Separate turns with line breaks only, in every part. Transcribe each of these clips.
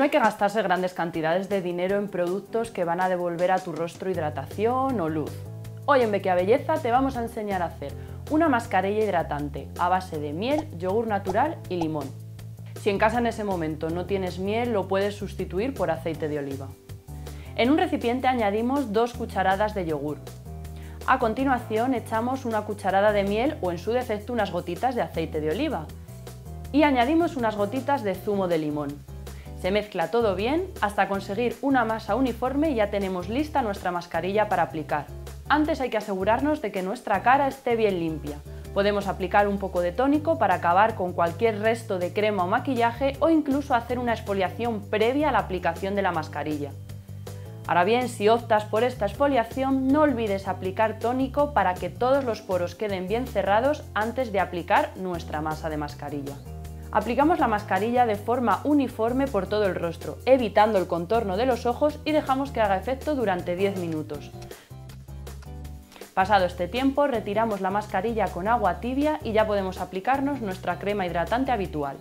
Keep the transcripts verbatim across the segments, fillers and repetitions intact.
hay que gastarse grandes cantidades de dinero en productos que van a devolver a tu rostro hidratación o luz. Hoy en Bequia Belleza te vamos a enseñar a hacer una mascarilla hidratante a base de miel, yogur natural y limón. Si en casa en ese momento no tienes miel, lo puedes sustituir por aceite de oliva. En un recipiente añadimos dos cucharadas de yogur. A continuación echamos una cucharada de miel o en su defecto unas gotitas de aceite de oliva. Y añadimos unas gotitas de zumo de limón. Se mezcla todo bien hasta conseguir una masa uniforme y ya tenemos lista nuestra mascarilla para aplicar. Antes hay que asegurarnos de que nuestra cara esté bien limpia. Podemos aplicar un poco de tónico para acabar con cualquier resto de crema o maquillaje o incluso hacer una exfoliación previa a la aplicación de la mascarilla. Ahora bien, si optas por esta exfoliación, no olvides aplicar tónico para que todos los poros queden bien cerrados antes de aplicar nuestra masa de mascarilla. Aplicamos la mascarilla de forma uniforme por todo el rostro, evitando el contorno de los ojos y dejamos que haga efecto durante diez minutos. Pasado este tiempo, retiramos la mascarilla con agua tibia y ya podemos aplicarnos nuestra crema hidratante habitual.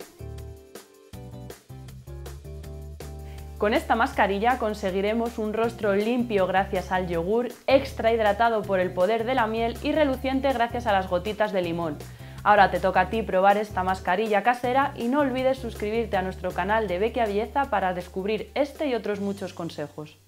Con esta mascarilla conseguiremos un rostro limpio gracias al yogur, extra hidratado por el poder de la miel y reluciente gracias a las gotitas de limón. Ahora te toca a ti probar esta mascarilla casera y no olvides suscribirte a nuestro canal de Bequia Belleza para descubrir este y otros muchos consejos.